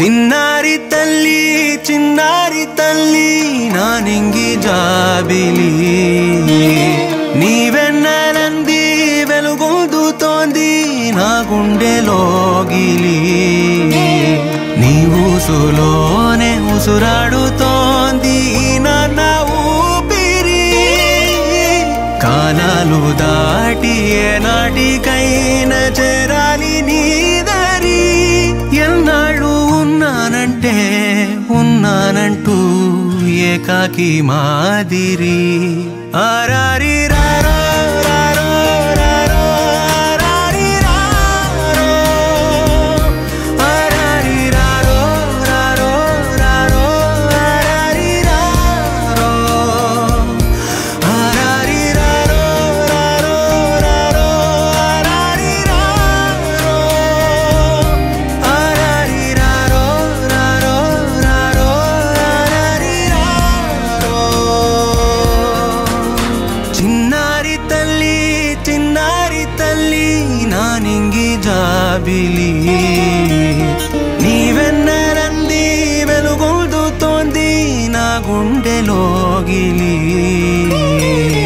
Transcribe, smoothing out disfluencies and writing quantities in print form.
చిన్నారి తల్లి నా నింగి జాబిలి నీవెన్నెలంది వెలుగొందుతోంది నా గుండెలోగిలి నీ ఊసులోనే ఉసురాడుతోంది నాన్న ఊపిరి కాలాలు దాటి ఏనాటికైనా చేరాలి నీ దారి ఎన్నాళ్ళు ఉన్నానంటూ ఏకాకి మాదిరి ఆరారి రారో రారో రారో ఆరారి రారో ఆరారి రారో రారో రారో ఆరారి రారో ఆరారి రారో రారో రారో ఆరారి రారో ఆరారి రారో రారో రారో ఆరారి రారో చిన్నారి తల్లి నా నింగి జాబిలి నీవెన్నెలంది వెలుగొందుతోంది నా గుండెలోగిలి